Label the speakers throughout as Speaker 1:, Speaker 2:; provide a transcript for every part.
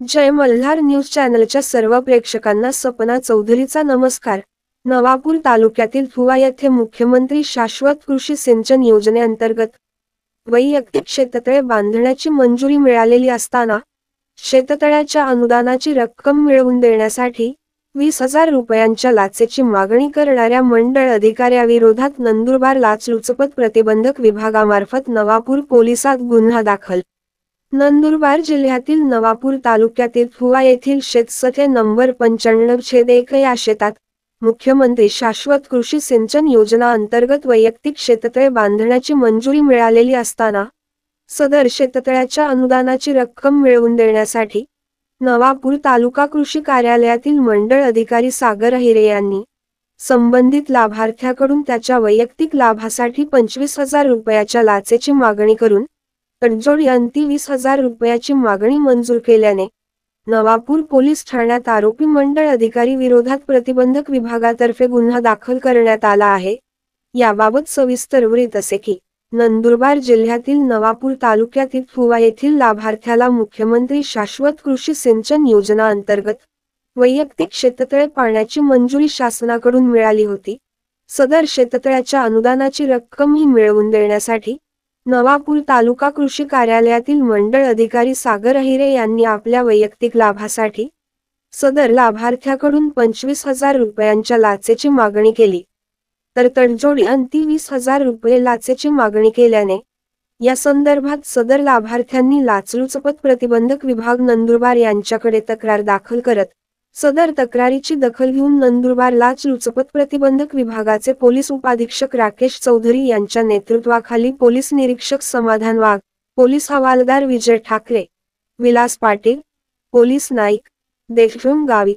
Speaker 1: जय Malhar news चॅनलच्या सर्व प्रेक्षकांना सपना चौधरीचा नमस्कार। नवापूर तालुक्यातील फुवा येथे मुख्यमंत्री शाश्वत कृषी सिंचन योजनेअंतर्गत वैयक्तिक शेततळे बांधण्याची मंजुरी मिळालेली असताना शेततळ्याच्या अनुदानाची रक्कम मिळवून देण्यासाठी 20,000 रुपयांच्या लाचेची मागणी करणाऱ्या मंडळ अधिकाऱ्याविरोधात नंदुरबार लाचलुचपत प्रतिबंधक विभागामार्फत नवापूर पोलिसात गुन्हा दाखल। नंदुरबार जिल्ह्यातील नवापूर तालुक्यातील फुवा येथील शेतसथे नंबर 95/1 या शेतात मुख्यमंत्री शाश्वत कृषी सिंचन योजना अंतर्गत वैयक्तिक शेततळे बांधण्याची मंजुरी मिळालेली असताना सदर शेततळ्याच्या अनुदानाची रक्कम मिळवून देण्यासाठी नवापूर तालुका कृषी कार्यालयातील मंडळ अधिकारी सागर अहिरे यांनी संबंधित लाभार्थ्याकडून त्याच्या वैयक्तिक लाभासाठी 25,000 रुपयाच्या लाचेची मागणी करून तडजोडी अंती 20,000 रुपयाची मागणी मंजूर केल्याने नवापूर पोलीस ठाण्यात आरोपी मंडळ अधिकारी विरोधात प्रतिबंधक विभागातर्फे गुन्हा दाखल करण्यात आला आहे। याबाबत सविस्तर वृत्त असे की नंदुरबार जिल्ह्यातील नवापूर तालुक्यातील फुवा येथील लाभार्थ्याला मुख्यमंत्री शाश्वत कृषी सिंचन योजना अंतर्गत वैयक्तिक शेततळे पाडण्याची मंजुरी शासनाकडून मिळाली होती। सदर शेततळ्याच्या अनुदानाची रक्कम ही मिळवून देण्यासाठी नवापूर तालुका कृषी कार्यालयातील मंडळ अधिकारी सागर अहिरे यांनी आपल्या वैयक्तिक लाभासाठी सदर लाभार्थ्याकडून 25,000 रुपयांच्या लाचेची मागणी केली, तर तडजोडी अंती 20,000 रुपये लाचेची मागणी केल्याने या संदर्भात सदर लाभार्थ्यांनी लाचलुचपत प्रतिबंधक विभाग नंदुरबार यांच्याकडे तक्रार दाखल करत सदर तक्रारीची दखल घेऊन नंदुरबार लाचलुचपत प्रतिबंधक विभागाचे पोलीस उपाधीक्षक राकेश चौधरी यांच्या नेतृत्वाखाली पोलीस निरीक्षक समाधान वाघ, पोलीस हवालदार विजय ठाकरे, विलास पाटील, पोलीस नाईक देशमुख गावित,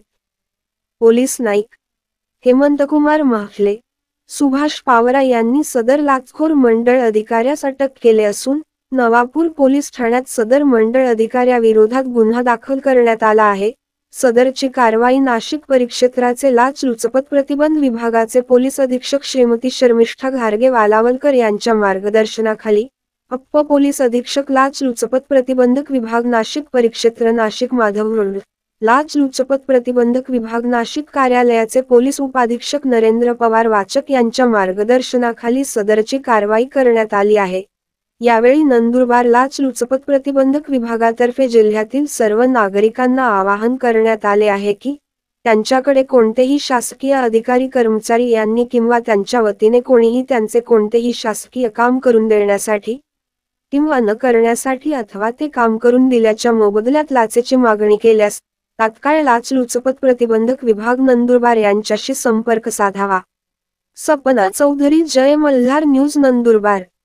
Speaker 1: पोलीस नाईक हेमंतकुमार महफले, सुभाष पावरा यांनी सदर लाचखोर मंडळ अधिकाऱ्यास अटक केले असून नवापूर पोलीस ठाण्यात सदर मंडळ अधिकाऱ्याविरोधात गुन्हा दाखल करण्यात आला आहे। सदरची कारवाई नाशिक परिक्षेत्राचे लाचलुचपत प्रतिबंध विभागाचे पोलीस अधीक्षक श्रीमती शर्मिष्ठा घारगे वालावलकर यांच्या मार्गदर्शनाखाली अप्पर पोलीस अधीक्षक लाचलुचपत प्रतिबंधक विभाग नाशिक परिक्षेत्र नाशिक माधव रोड लाचलुचपत प्रतिबंधक विभाग नाशिक कार्यालयाचे पोलीस उपाधीक्षक नरेंद्र पवार वाचक यांच्या मार्गदर्शनाखाली सदरची कारवाई करण्यात आली आहे। यावेळी नंदुरबार लाचलुचपत प्रतिबंधक विभागातर्फे जिल्ह्यातील सर्व नागरिकांना आवाहन करण्यात आले आहे की त्यांच्याकडे कोणतेही शासकीय अधिकारी कर्मचारी यांनी किंवा त्यांच्या वतीने कोणीही त्यांचे कोणतेही शासकीय काम करून देण्यासाठी किंवा न करण्यासाठी अथवा ते काम करून दिल्याच्या मोबदल्यात लाचेची मागणी केल्यास तात्काळ लाचलुचपत प्रतिबंधक विभाग नंदुरबार यांच्याशी संपर्क साधावा। सपना चौधरी, जय मल्हार न्यूज, नंदुरबार।